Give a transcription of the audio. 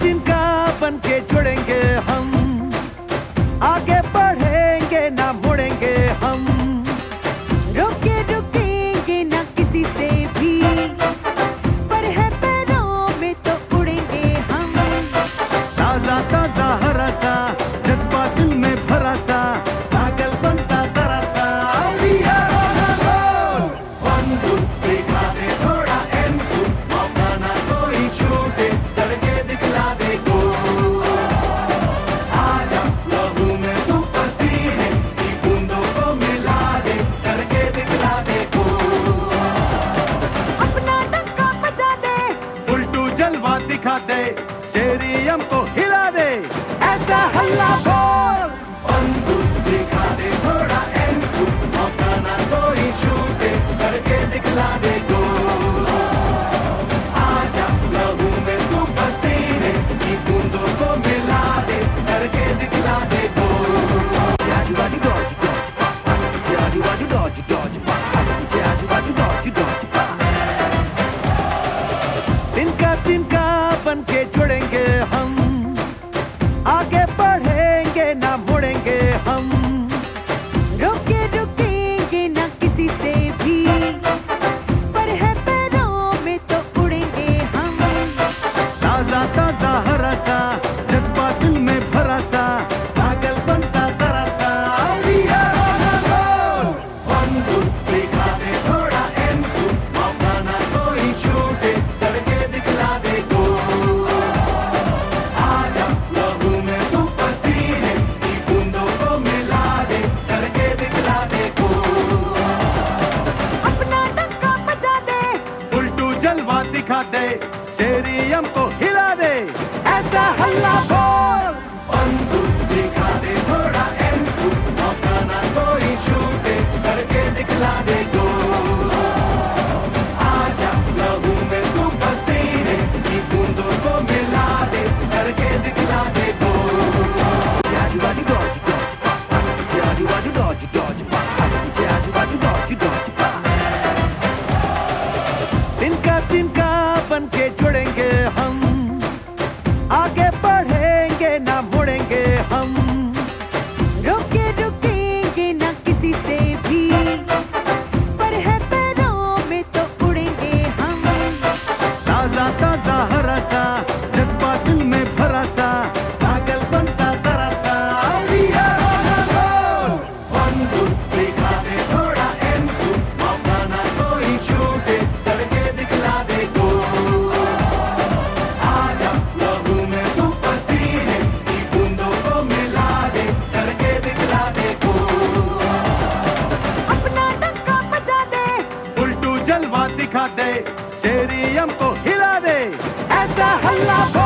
तिनका बन के जुड़ेंगे हम, आगे बढ़ेंगे ना मुड़ेंगे हम, रोके रुकेंगे ना किसी से भी, पर है पैरों में तो उड़ेंगे हम। ताजा ताजा हरा सा जज्बा दिल में भरा सा, पागलपन सा जरा सा, We are on a roll। बंदूक दिखा दे थोड़ा एंटू, मौका ना कोई छूटे, करके दिखला दे को। आजा लहू में तू पसीने की बूंदों को मिला दे, करके दिखला दे को। अपना डंका बजा दे, उल्टू जलवा दिखा दे, स्टेडियम को हिला दे, ऐसा हल्ला बोल। बंदूक दिखा दे थोड़ा एंटू, मौका ना कोई छूटे, करके दिखला दे को। आजा लहू में तू पसीने की बूंदों को मिला दे, करके दिखला दे को। आजू बाजू डॉज डॉज पास, आजू बाजू डॉज डॉज पास, आजू बाजू डॉज डॉज पास। तिनका तिनका बन के जुड़ेंगे हम, आगे बढ़ेंगे ना मुड़ेंगे हम, रोके रुकेंगे ना किसी से भी, पर है पैरों में तो उड़ेंगे हम। ताजा ताजा हरा सा जज्बा दिल में भरा सा, पागलपन सा जरा सा, We are on a roll। बंदूक दिखा दे थोड़ा एंटू, मौका ना कोई छूटे, करके दिखला दे को। आजा लहू में तू पसीने की बूंदों को मिला दे, करके दिखला दे को। अपना डंका बजा दे, उल्टू जलवा दिखा दे, स्टेडियम को हिला दे, ऐसा हल्ला बोल। बंदूक दिखा दे थोड़ा एंटू, मौका ना कोई छूटे, करके दिखला दे को। आजा लहू में तू पसीने की बूंदों को मिला दे, करके दिखला दे को। आजू बाजू डॉज डॉज पास, आजू बाजू डॉज डॉज पास, आजू बाजू डॉज डॉज पास। तिनका तिनका बन के जुड़ेंगे हम, आगे बढ़ेंगे ना मुड़ेंगे हम, रोके रुकेंगे ना किसी से भी, पर है पैरों में तो उड़ेंगे हम। ताजा ताजा हरा सा जज्बा दिल में भरा सा, पागलपन सा जरा सा, We are on a roll। बंदूक दिखा दे थोड़ा एंटू, मौका ना कोई छूटे, करके दिखला दे को। आजा लहू में तू पसीने की बूंदों को मिला दे, करके दिखला दे को। अपना डंका बजा दे, उल्टू जलवा दिखा दे, स्टेडियम को हिला दे, ऐसा हल्ला बोल।